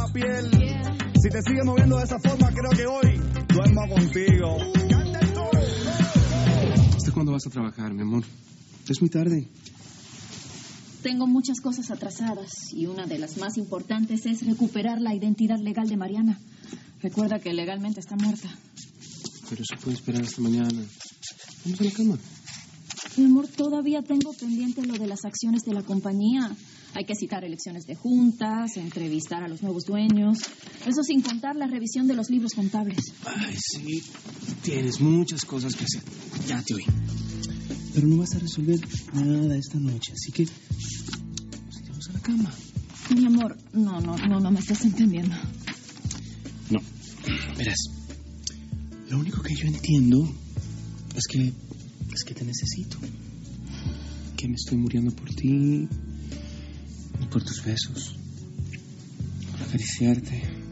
la piel. Si te sigues moviendo de esa forma, creo que hoy duermo contigo. ¿Hasta cuándo vas a trabajar, mi amor? Es muy tarde. Tengo muchas cosas atrasadas y una de las más importantes es recuperar la identidad legal de Mariana. Recuerda que legalmente está muerta. Pero eso puede esperar hasta mañana. Vamos a la cama. Mi amor, todavía tengo pendiente lo de las acciones de la compañía. Hay que citar elecciones de juntas, entrevistar a los nuevos dueños. Eso sin contar la revisión de los libros contables. Ay, sí. Tienes muchas cosas que hacer. Ya te oí. Pero no vas a resolver nada esta noche, así que nos iremos a la cama. Mi amor, no me estás entendiendo. No, verás. Lo único que yo entiendo es que te necesito. Que me estoy muriendo por ti y por tus besos. Por acariciarte.